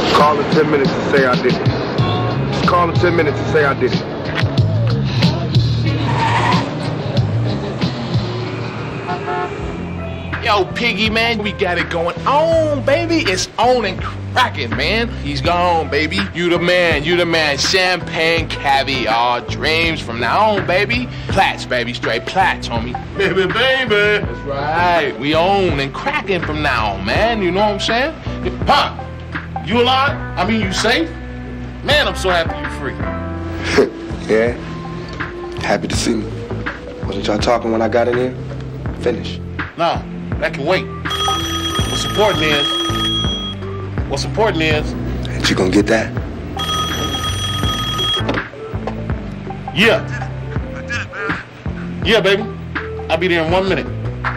Call in 10 minutes and say I did it. Just call in 10 minutes and say I did it. Yo, Piggy, man, we got it going on, baby. It's on and cracking, man. He's gone, baby. You the man, you the man. Champagne, caviar, dreams from now on, baby. Plats, baby, straight plats, homie. Baby, baby. That's right. We own and cracking from now on, man. You know what I'm saying? Huh? You alive? I mean, you safe? Man, I'm so happy you're free. Yeah? Happy to see me. Wasn't y'all talking when I got in here? Finish. No, that can wait. What's important is... What's important is... Ain't you gonna get that? Yeah. I did it, man. Yeah, baby. I'll be there in 1 minute.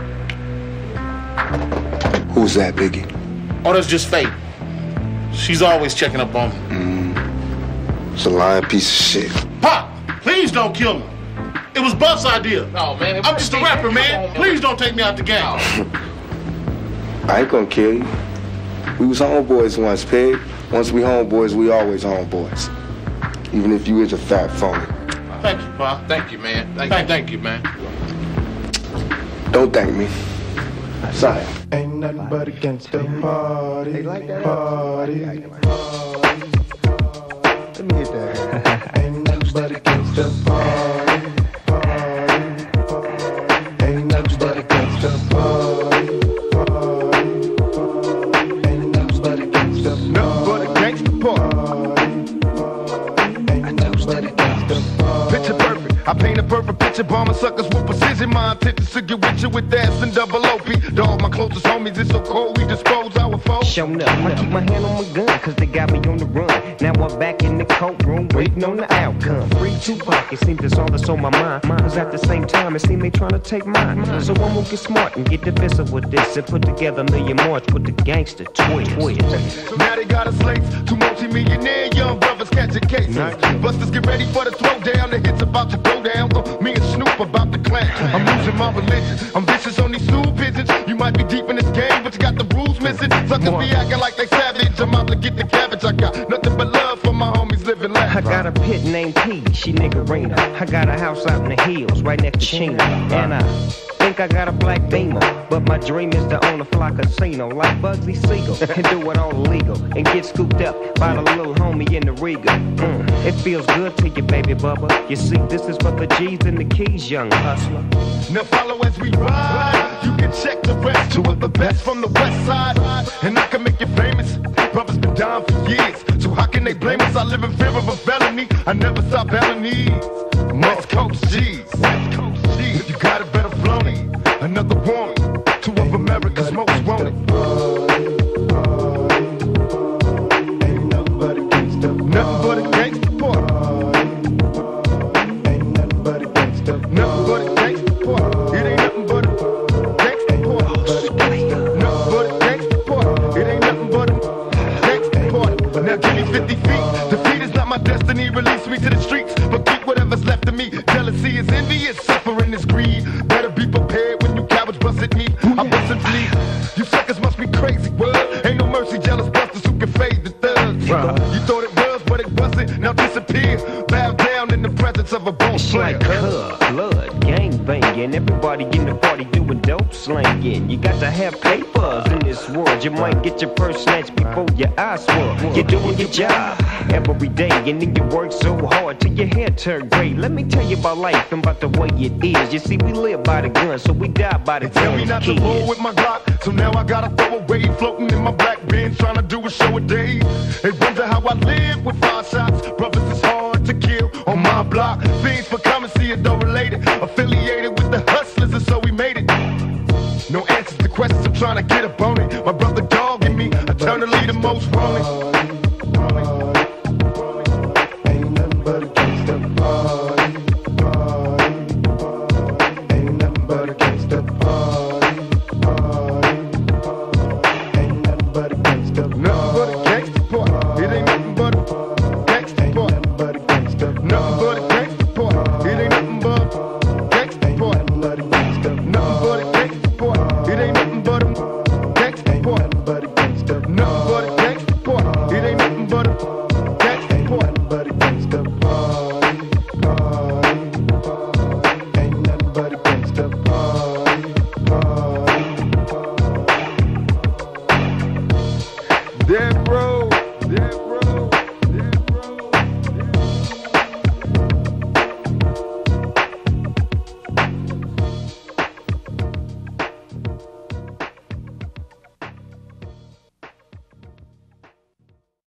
Who's that, Biggie? Oh, that's just fate. She's always checking up on me. It's a lying piece of shit. Pop, please don't kill me. It was Buff's idea. No, man. I'm just a rapper, man. Please don't take me out the game. I ain't gonna kill you. We was homeboys once, Pig. Once we homeboys, we always homeboys. Even if you is a fat phony. Thank you, Pop. Thank you, man. Thank you, man. Don't thank me. Sorry. Ain't nothing but against the party. They like that party. Let me hit that. Ain't nothing but against the party. Ain't nothing but against the party. Ain't nothing but against the party. Nothing but against the party. Ain't nothing but against the party. Picture perfect. I paint a perfect picture, bombing suckers with precision. My intentions to get with you with ass and double OP. Dog, my closest homies, it's so cold, we dispose our foes. Showing up, I keep my hand on my gun, cause they got me on the run. Now I'm back in the courtroom, waiting on the outcome. Free Tupac, it seems that's all that's on my mind. Cause at the same time, it seems they trying to take mine. So I'm gonna get smart and get defensive with this and put together a million march with the gangster twist. Now they got us slates, two multi-millionaire young brothers catching cases. Busters get ready for the throwdown, the hits about to go down. Me and Snoop about to clash. I'm losing my religion. I'm vicious on these stool pigeons. You might be deep in this game, but you got the rules missing. Suckers be acting like they savage. I'm out to get the cabbage. I got nothing but love for my homies living lavish. I got a pit named P, she niggerina. I got a house out in the hills, right next to Chino. And I think I got a black Beamer, but my dream is to own a fly casino like Bugsy Siegel and do it all illegal and get scooped up by the little homie in the Regal. It feels good to you, baby bubba. You see, this is for the G's and the keys, young hustler. Now follow as we ride. You can check the rest. Two of the best from the west side, and I can make you famous. Brothers been down for years, so how can they blame us? I live in fear of a felony. I never stop having needs. West Coast G's. If you got a better floating, another warning. Two of America's most wanted. Ain't nothing but against the party. Nothing but against the party. Ain't nothing but against the party. Nothing but against the party. It ain't nothing but against the party. Nothing but against the party. It ain't nothing but against the party. Now give me 50 feet. Defeat is not my destiny. Release me to the streets, but keep whatever's left of me. Jealousy is envious, suffering is greed. Better be prepared when you cowards bust at me. I bust and flee. You suckers must be crazy, word. Ain't no mercy, jealous busters who can fade the thugs. You thought it was, but it wasn't. Now disappear. Bow down in the presence of a boss player. Like blood, gang banging. Everybody in the party doing dope slanging. You got to have papers in this world. You might get your purse snatched before your eyes swirl. You're doing your job every day, and then you work so hard till your hair turn gray. Let me tell you about life and about the way it is. You see, we live by the gun, so we die by the Tell me not to roll with my Glock, so now I gotta throw away. Floating in my black Benz, trying to do a show a day. They wonder how I live with 5 shots. Brothers, it's hard to kill on my block. Things for coming, see it though related. Affiliated with the hustlers, and so we made it. No answers to questions, I'm trying to get up on it. My brother dog and me, eternally the most wanted. Ain't nothing but against the party. Ain't nothing but against the party. Ain't nothing but against the party. Nothing but against the party. It ain't nothing but against the party. Nothing but against the party. Nothing but against the party. It ain't nothing but against the party. Nothing but against the party. Nothing but against the party. It ain't nothing but against the party. Nothing but against the party. Nothing but against the party. It ain't bro.